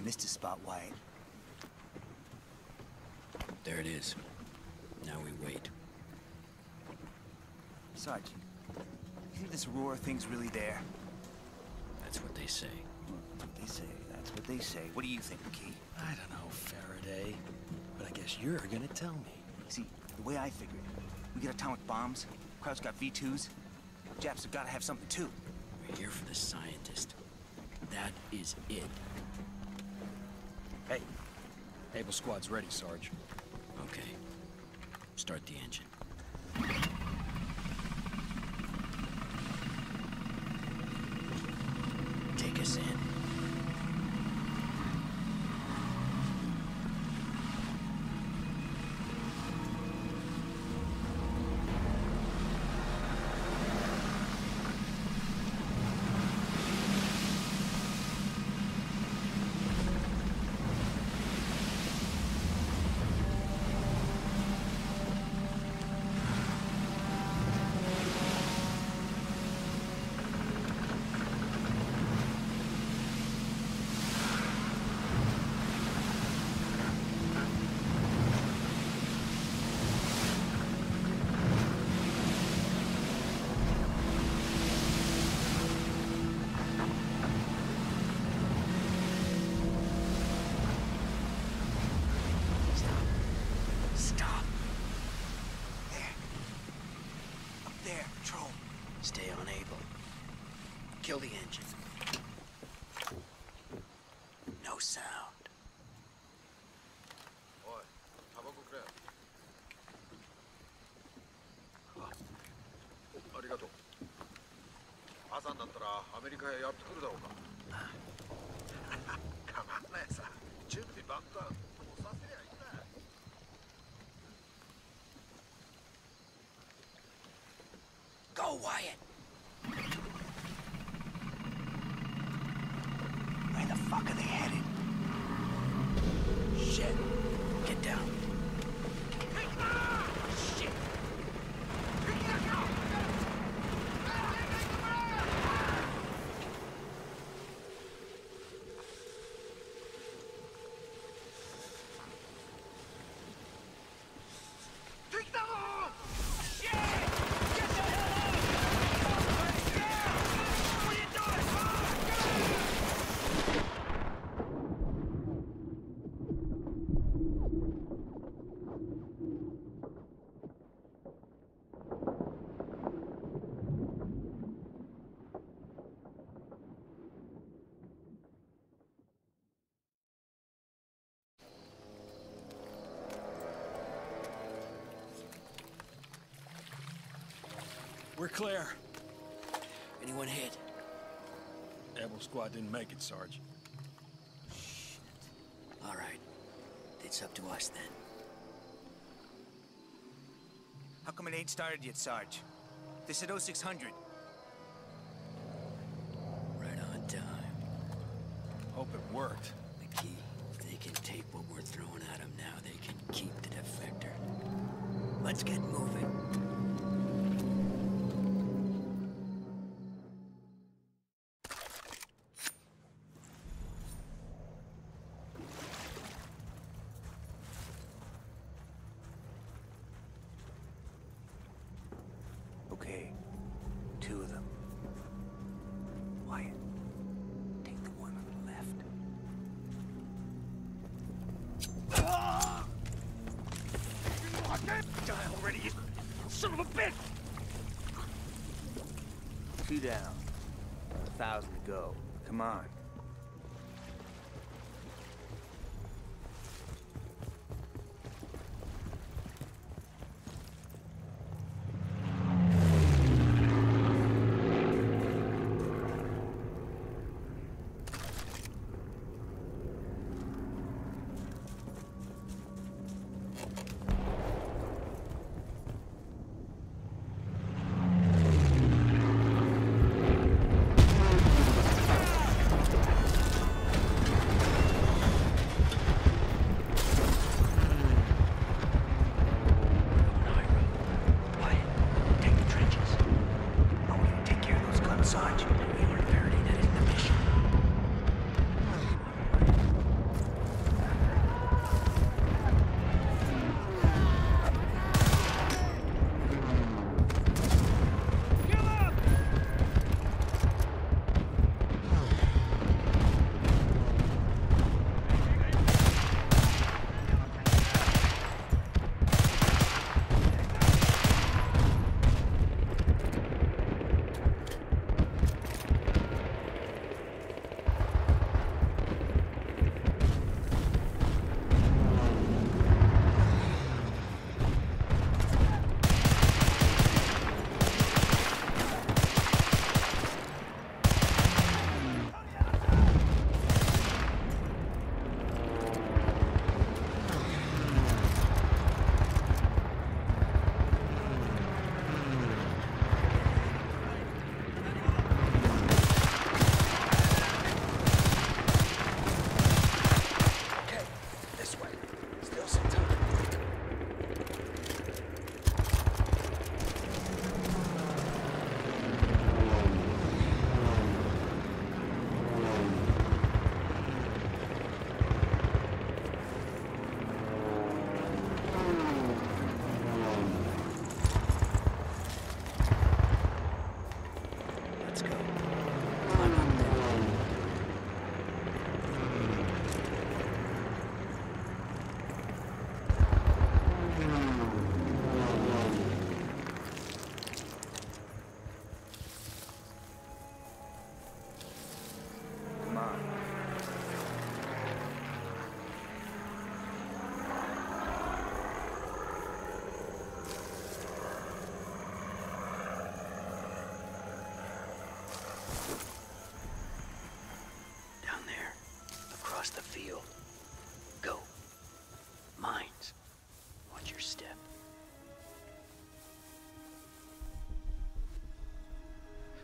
missed a spot, Wyatt. There it is. Now we wait. Sarge, you think this Aurora thing's really there? That's what they say. That's what they say. That's what they say. What do you think, McKee? I don't know, Faraday. But I guess you're gonna tell me. See, the way I figured, we get atomic bombs, Kraut's got V2s, Japs have gotta have something too. We're here for the scientist. That is it. Hey, Able Squad's ready, Sarge. Okay. Start the engine. Take us in. Stay on Able. Kill the engine. No sound. Oi, tabacoくれ。ありがとう。朝になったらアメリカへやってくるだろうか。構わないさ。準備ばっかさせりゃいいんだ。 Go, Wyatt! Where the fuck are they headed? Shit! Get down. Shit! We're clear. Anyone hit? Able Squad didn't make it, Sarge. Shit. All right. It's up to us then. How come it ain't started yet, Sarge? They said 0600. Right on time. Hope it worked. The key. If they can take what we're throwing at them now, they can keep the defector. Let's get moving. Okay, 2 of them. Wyatt, take the one on the left. Die already, you son of a bitch! 2 down. 1,000 to go. Come on.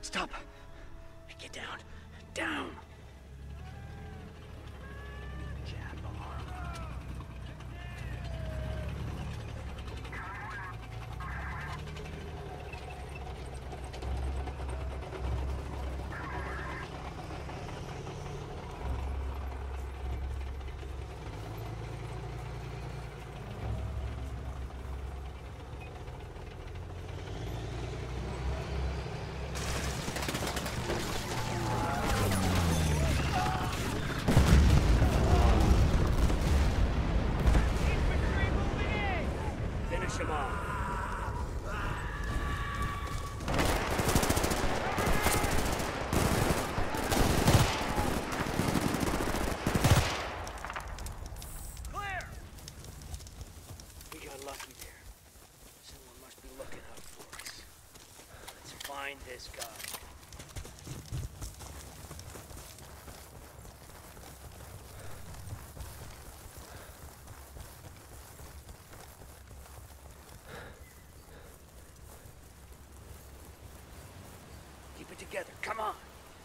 Stop. Get down. Down. Jab arm. Come on. Clear! We got lucky there. Someone must be looking out for us. Let's find this guy. Keep it together. Come on.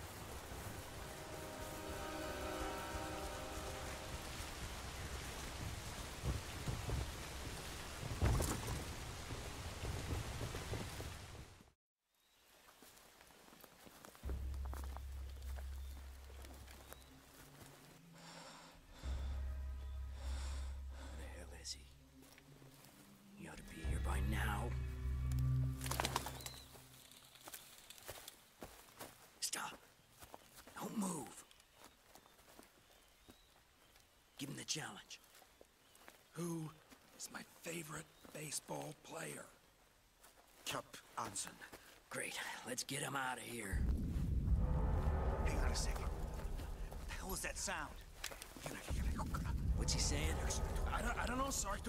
Where the hell is he? He ought to be here by now. Stop. Don't move. Give him the challenge. Who is my favorite baseball player? Cap Anson. Great. Let's get him out of here. Hang on a second. The hell was that sound? What's he saying? I don't know, sorry.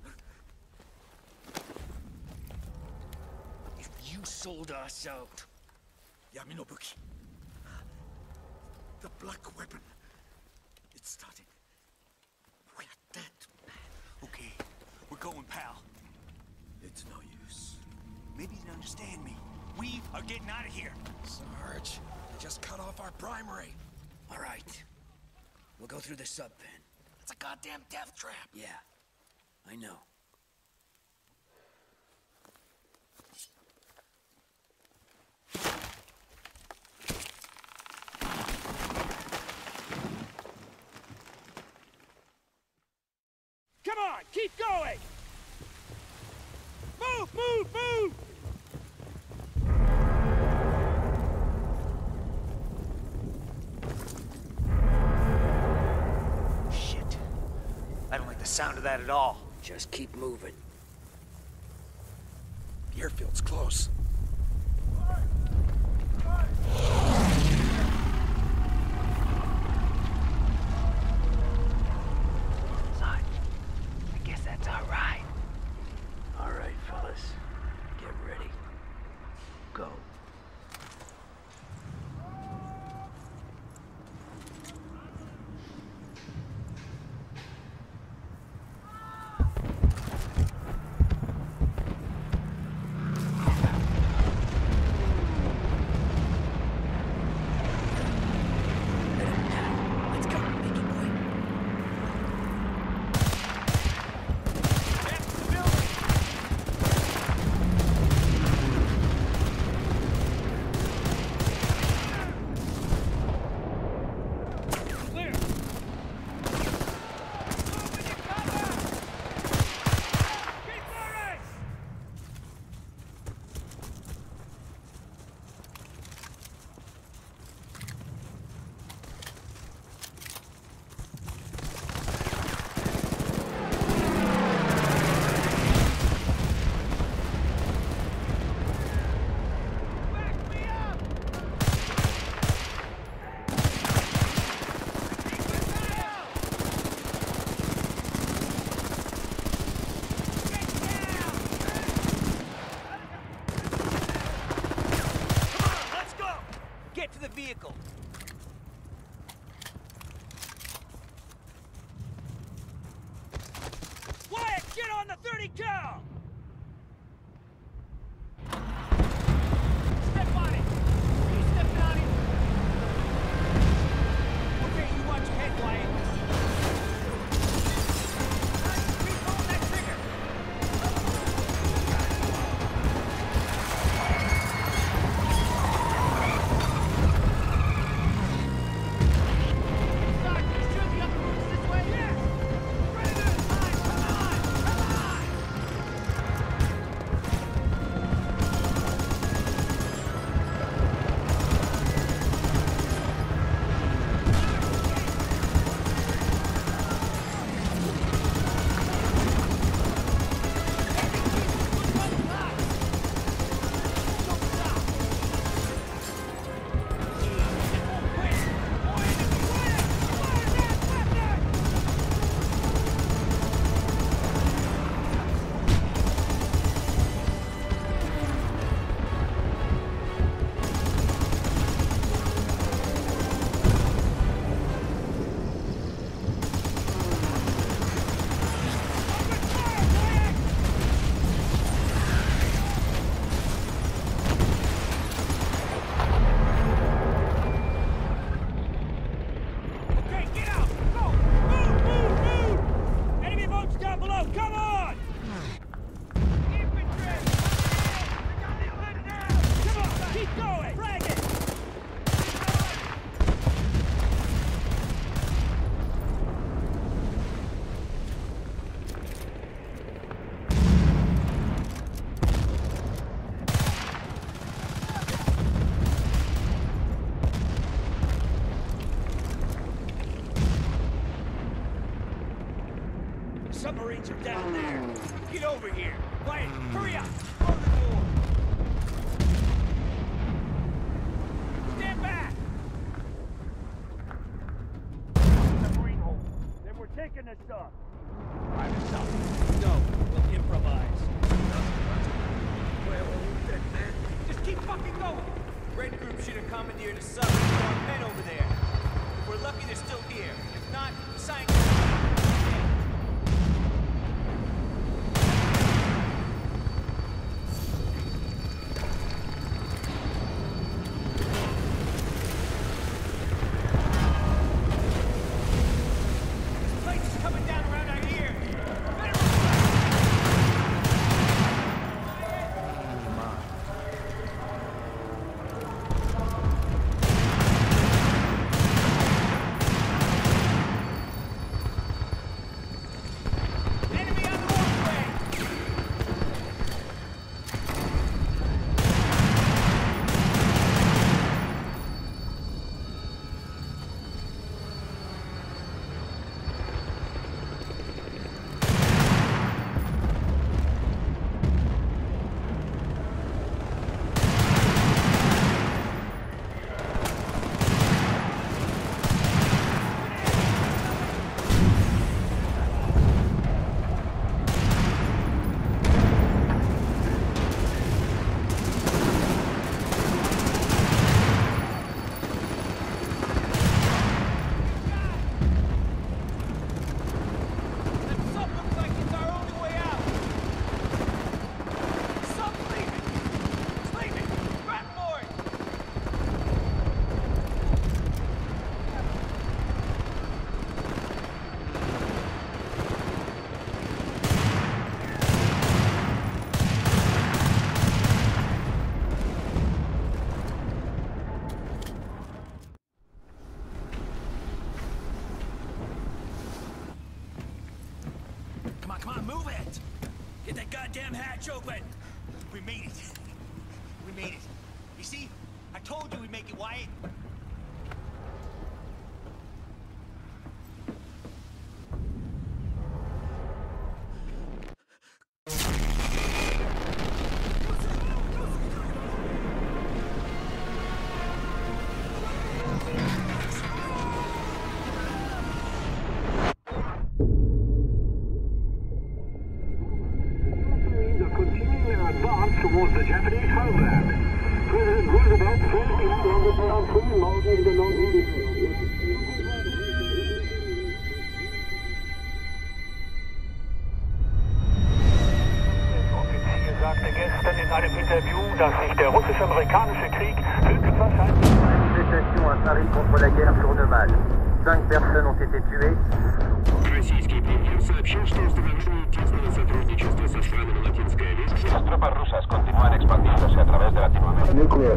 If you sold us out, Yaminobuki. The black weapon. It's starting. We're dead, man. Okay, we're going, pal. It's no use. Maybe you didn't understand me. We are getting out of here. Sarge, they just cut off our primary. all right. We'll go through the sub pen. It's a goddamn death trap. Yeah, I know. Come on, keep going! Move, move, move! Shit. I don't like the sound of that at all. Just keep moving. The airfield's close. Son, I guess that's all right. All right, fellas. Get ready. Go. Let's go, Mickey boy. That's the building! Clear! Keep moving! Back me up! Let's go! Get to the vehicle. Wyatt, get on the 30 cal! Step on it! Keep going! Frag it! Submarines are down there. Get over here. Quiet. Hurry up. Close the door. Stand back. Submarine hole. Then we're taking this stuff. Private stuff. No, we'll improvise. Just keep fucking going. Red Group should have commandeered a sub with our men over there. If we're lucky, they're still here. If not, the scientists. Come on, move it! Get that goddamn hatch open! We made it. We made it. You see? I told you we'd make it, Wyatt. Towards the Japanese homeland. President Roosevelt first landed on free mountain in the Der Offizier sagte gestern in einem Interview, dass sich der russisch-amerikanische Krieg höchstwahrscheinlich... Manifestation à Paris contre la guerre journal. 5 personnes ont été tuées. Российский премьер сообщил, что устанавливает тесное сотрудничество со странами Латинской Америки. Las tropas rusas continúan expandiéndose a través de Latinoamérica.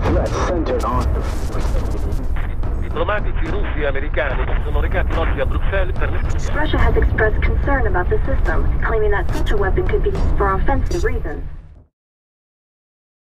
Diplomatici russi e americani si sono recati oggi a Bruxelles per le... Russia has expressed concern about the system, claiming that such a weapon could be used for offensive reasons.